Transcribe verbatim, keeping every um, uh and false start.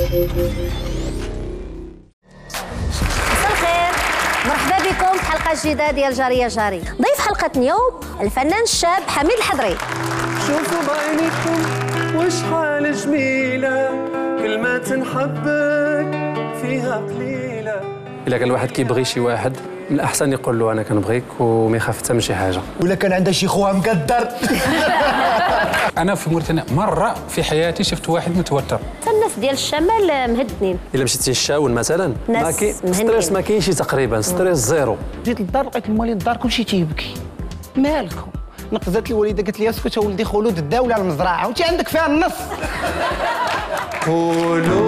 مساء الخير، مرحبا بكم في حلقه جديده ديال جاريه جاري. ضيف حلقه اليوم الفنان الشاب حميد الحضري. شوفوا بعينيكم وشحال جميله كلمه نحبك فيها قليله. الا كان الواحد كيبغي شي واحد من الاحسن يقول له انا كنبغيك وما يخاف حتى من شي حاجه. ولا كان عندها شي خوها مقدر. انا في موريتانيا مره في حياتي شفت واحد متوتر. حتى الناس ديال الشمال مهدنين. الا مشيتي للشاون مثلا ما كاين ستريس، ما كاينش تقريبا ستريس زيرو. جيت للدار لقيت الموالين الدار كلشي تيبكي. مالكم؟ نقزات الوالده قالت لي اسكت ولدي خلود الدوله على المزرعه وانت عندك فيها النص. قولوا